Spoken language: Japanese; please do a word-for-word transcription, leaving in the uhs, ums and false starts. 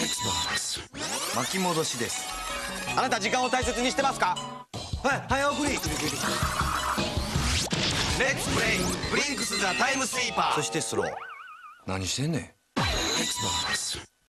Xbox 巻き戻しです。 あなた時間を大切にしてますか？ はい早送り。 レッツプレイブリンクス・ザ・タイムスイーパー。 そしてスロー。何してんねん。 Xbox